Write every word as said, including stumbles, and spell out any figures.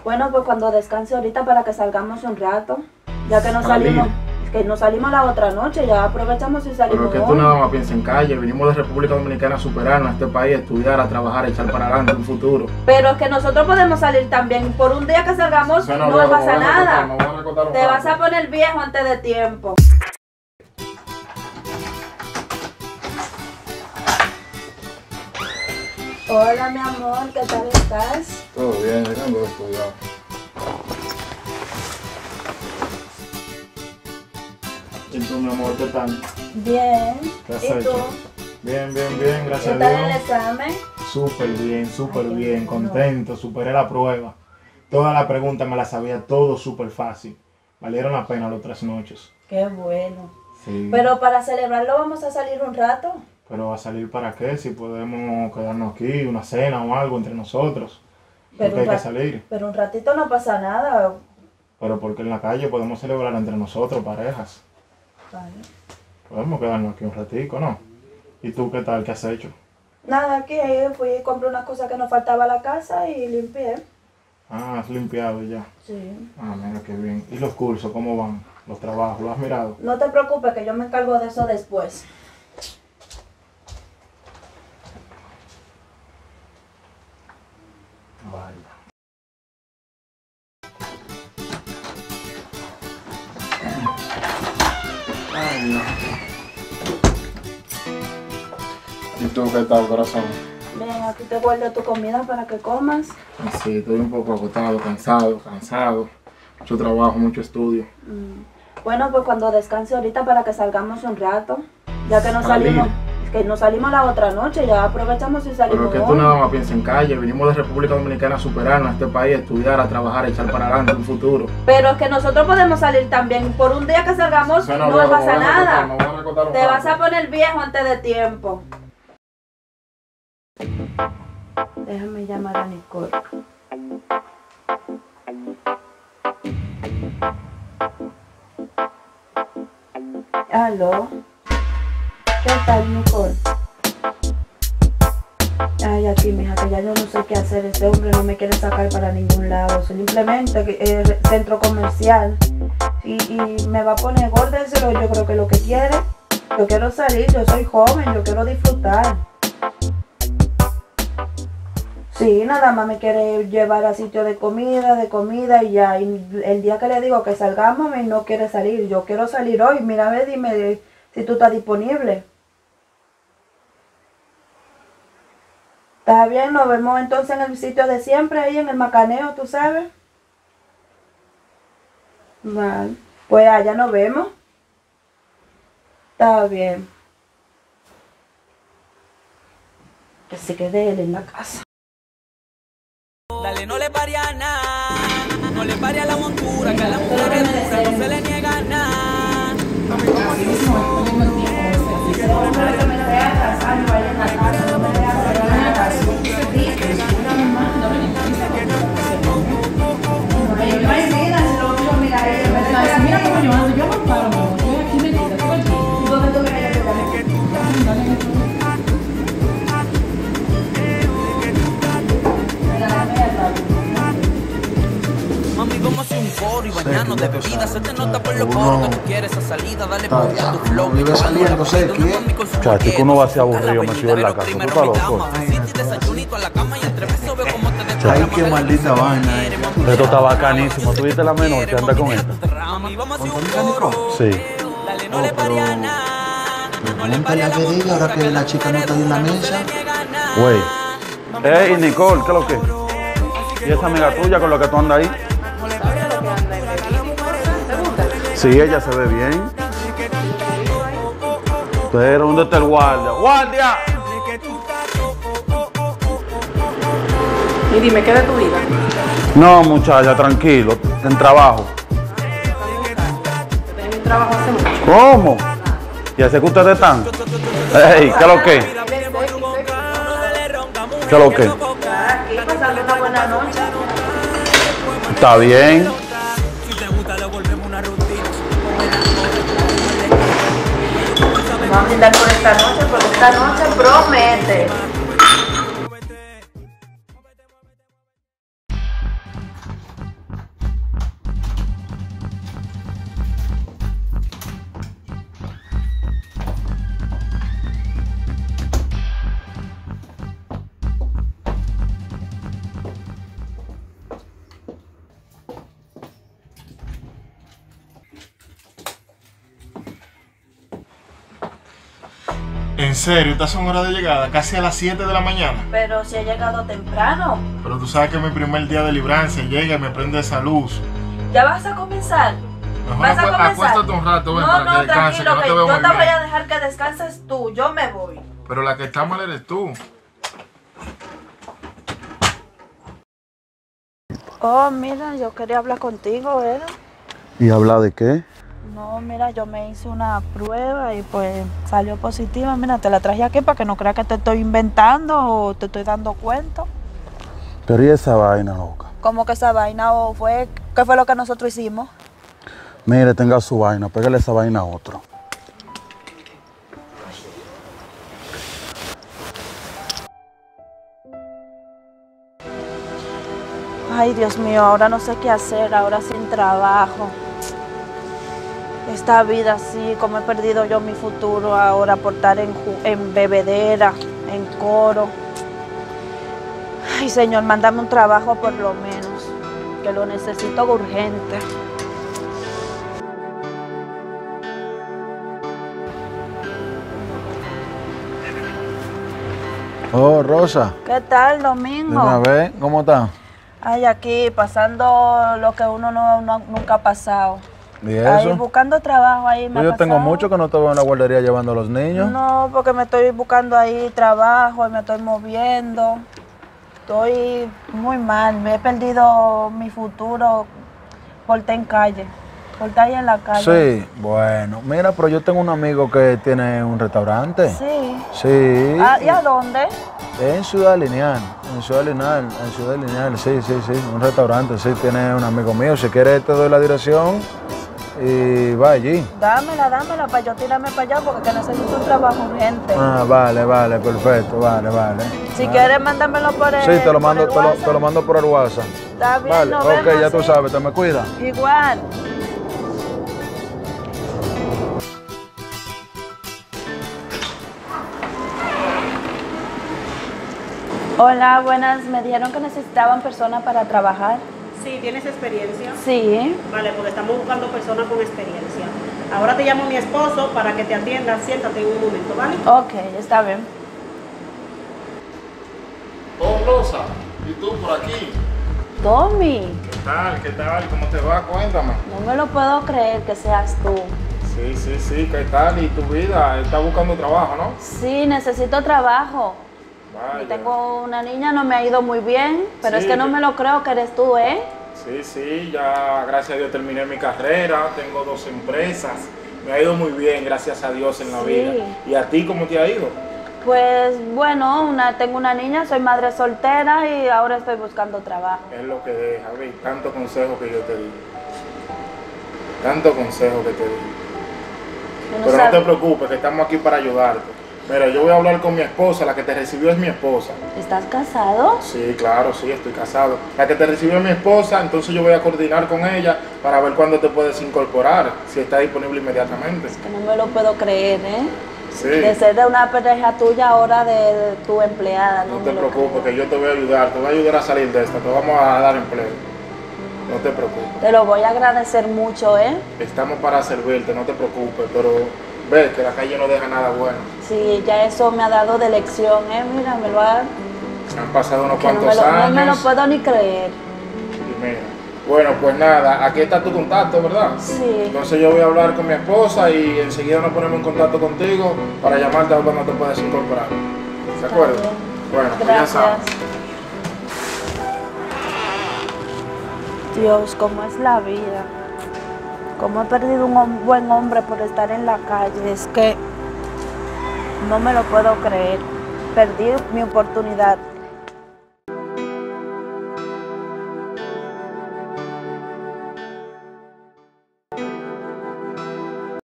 Bueno, pues cuando descanse ahorita para que salgamos un rato, ya que nos Salir. salimos, que nos salimos la otra noche, ya aprovechamos y salimos. Pero que tú nada más piensas en calle, venimos de República Dominicana a superarnos a este país, a estudiar, a trabajar, a echar para adelante un futuro. Pero es que nosotros podemos salir también, por un día que salgamos Bueno, no luego, pasa me voy a nada. recortar, me voy a recortar un Te rato. vas a poner viejo antes de tiempo. Hola mi amor, ¿qué tal estás? Todo bien, llegando de estudiar. ¿Y tú, mi amor, qué tal? Bien. ¿Qué has ¿Y hecho? tú? Bien, bien, bien, ¿Qué gracias a tal el Dios. examen? Súper bien, súper Ay, qué bien, bueno. contento, superé la prueba. Todas las preguntas me las sabía todo súper fácil. Valieron la pena las tres noches. Qué bueno. Sí. Pero para celebrarlo vamos a salir un rato. Pero ¿a salir para qué? Si podemos quedarnos aquí, una cena o algo entre nosotros. Pero Porque hay un que rat- salir. Pero un ratito no pasa nada. Pero porque en la calle podemos celebrar entre nosotros, parejas. Vale. Podemos quedarnos aquí un ratico, ¿no? ¿Y tú qué tal? ¿Qué has hecho? Nada, aquí eh, fui y compré unas cosas que nos faltaba a la casa y limpié. Ah, has limpiado ya. Sí. Ah, mira qué bien. ¿Y los cursos cómo van? ¿Los trabajos? ¿Lo has mirado? No te preocupes que yo me encargo de eso después. Vaya. Ay, Dios. ¿Y tú qué tal, corazón? Ven, aquí te guardo tu comida para que comas. Sí, estoy un poco agotado, cansado, cansado. Mucho trabajo, mucho estudio. Mm. Bueno, pues cuando descanse ahorita para que salgamos un rato, ya que nos Salir. salimos, que nos salimos la otra noche, ya aprovechamos y Pero salimos. que tú hoy. nada más piensas en calle, venimos de República Dominicana a superarnos a este país, a estudiar, a trabajar, a echar para adelante un futuro. Pero es que nosotros podemos salir también, por un día que salgamos Bueno, no luego, me pasa voy a recortar, nada. me voy a recortar un Te rato. vas a poner viejo antes de tiempo. Déjame llamar a Nicole. Aló. ¿Qué tal, Nicole? Ay, aquí, mija, que ya yo no sé qué hacer. Este hombre no me quiere sacar para ningún lado. Simplemente que es centro comercial. Y, y me va a poner gorda, eso yo creo que es lo que quiere. Yo quiero salir, yo soy joven, yo quiero disfrutar. Sí, nada más me quiere llevar a sitio de comida, de comida y ya. Y el día que le digo que salgamos, me no quiere salir. Yo quiero salir hoy. Mira, a ver, dime si tú estás disponible. Está bien, nos vemos entonces en el sitio de siempre, ahí en el Macaneo, ¿tú sabes? Vale. Pues allá nos vemos. Está bien. Que se quede él en la casa. Dale, no le pare a nada, no le pare a la montura, que a la mujer es dura, no se le niega nada. Mira cómo yo ando, yo no paro, yo estoy aquí metida todo el día. Mami, como si un coro y bañarnos de bebida. Se te nota por los coros que tú quieres esa salida. Dale por allá tu flow. Vive saliendo, sé quién. Chacho, que uno va así aburrido, metido en la casa. ¿Tú estás loco? Ay, qué maldita vaina. eh. Esto está bacanísimo. ¿Tú viste la menor que anda con esta? Sí. Dale, no le pare a nada. Nunca la que diga ahora que la chica no está ahí en la mesa. Güey. Ey, Nicole, ¿qué es lo que? ¿Y esa amiga tuya con la que tú andas ahí? Sí, ella se ve bien. Pero ¿dónde está el guardia? ¡Guardia! Y dime, ¿qué de tu vida? No, muchacha, tranquilo. En trabajo. Tengo un trabajo hace mucho. ¿Cómo? ¿Y así que ustedes están? Ey, ¿qué es lo que? ¿Qué es lo que? Aquí pasando una buena noche. Está bien. Vamos a brindar por esta noche, porque esta noche promete. ¿En serio? ¿Estas son horas de llegada? Casi a las siete de la mañana. Pero si he llegado temprano. Pero tú sabes que es mi primer día de librancia. Llega y me prende esa luz. ¿Ya vas a comenzar? Mejor ¿Vas a acu- comenzar? acuéstate un rato, ven, No, para no, que descanse, tranquilo, que no que te veo yo muy te voy bien. a dejar que descanses tú. Yo me voy. Pero la que está mal eres tú. Oh, mira, yo quería hablar contigo, ¿verdad? ¿Y habla de qué? No, mira, yo me hice una prueba y pues salió positiva. Mira, te la traje aquí para que no creas que te estoy inventando o te estoy dando cuento. Pero ¿y esa vaina, loca? ¿Cómo que esa vaina o fue? ¿Qué fue lo que nosotros hicimos? Mire, tenga su vaina, pégale esa vaina a otro. Ay, Dios mío, ahora no sé qué hacer, ahora sin trabajo. Esta vida así, como he perdido yo mi futuro ahora por estar en, ju- en bebedera, en coro. Ay, Señor, mándame un trabajo por lo menos, que lo necesito urgente. Oh, Rosa, ¿Qué tal, Domingo? dime a ver, ¿cómo está? Ay, aquí pasando lo que uno no, no- nunca ha pasado. ¿Y Ahí eso? buscando trabajo ahí me Pues ha yo tengo pasado. mucho que no te veo en la guardería llevando a los niños. No, porque me estoy buscando ahí trabajo y me estoy moviendo. Estoy muy mal, me he perdido mi futuro por estar en calle, por estar ahí en la calle. Sí, bueno, mira, pero yo tengo un amigo que tiene un restaurante. Sí. Sí. Ah, ¿y a dónde? En Ciudad Lineal, en Ciudad Lineal, en Ciudad Lineal, sí, sí, sí, un restaurante, sí, tiene un amigo mío. Si quieres te doy la dirección y va allí. Dámela, dámela para yo tirarme para allá porque que necesito un trabajo urgente. Ah, vale, vale, perfecto, vale, vale. Si Ah. quieres, mándamelo por el Sí, te lo por mando, el te lo, WhatsApp. te lo mando por el WhatsApp. Está bien, Vale, nos ok, vemos, ya tú sí. sabes, te me cuida. Igual. Hola, buenas. Me dijeron que necesitaban personas para trabajar. Sí, ¿tienes experiencia? Sí. Vale, porque estamos buscando personas con experiencia. Ahora te llamo mi esposo para que te atienda. Siéntate en un momento, ¿vale? Ok, está bien. Oh, Rosa, ¿y tú por aquí? Tommy, ¿Qué tal? ¿Qué tal? ¿Cómo te va? Cuéntame. no me lo puedo creer que seas tú. Sí, sí, sí, ¿qué tal? ¿Y tu vida? ¿Estás buscando trabajo, no? Sí, necesito trabajo. Vaya. Tengo una niña, no me ha ido muy bien, pero Sí, es que no que- me lo creo que eres tú, ¿eh? Sí, sí, ya gracias a Dios terminé mi carrera, tengo dos empresas, me ha ido muy bien, gracias a Dios en la Sí. vida. ¿Y a ti cómo te ha ido? Pues bueno, una, tengo una niña, soy madre soltera y ahora estoy buscando trabajo. Es lo que deja, ¿ves? Tanto consejo que yo te di. Tanto consejo que te di. Yo no Pero no sab- te preocupes, que estamos aquí para ayudarte. Mira, yo voy a hablar con mi esposa, la que te recibió es mi esposa. ¿Estás casado? Sí, claro, sí, estoy casado. La que te recibió es mi esposa, entonces yo voy a coordinar con ella para ver cuándo te puedes incorporar, si está disponible inmediatamente. Que no me lo puedo creer, ¿eh? Sí. De ser de una pareja tuya ahora de, de tu empleada. No, No te me lo preocupes, creo. que yo te voy a ayudar, te voy a ayudar a salir de esta, te vamos a dar empleo. No te preocupes. Te lo voy a agradecer mucho, ¿eh? Estamos para servirte, no te preocupes, pero ves que la calle no deja nada bueno. Sí, ya eso me ha dado de lección, ¿eh? Mira, me lo ha... Han pasado unos que no, me cuantos lo, no me lo años. puedo ni creer. Y mira, bueno, pues nada, aquí está tu contacto, ¿verdad? Sí. Entonces yo voy a hablar con mi esposa y enseguida nos ponemos en contacto contigo para llamarte a ver cuándo te puedes incorporar. ¿De Está acuerdo? bien. Bueno, pues ya sabes. Gracias. Dios, cómo es la vida. Cómo he perdido un hom- buen hombre por estar en la calle. Es que no me lo puedo creer. Perdí mi oportunidad.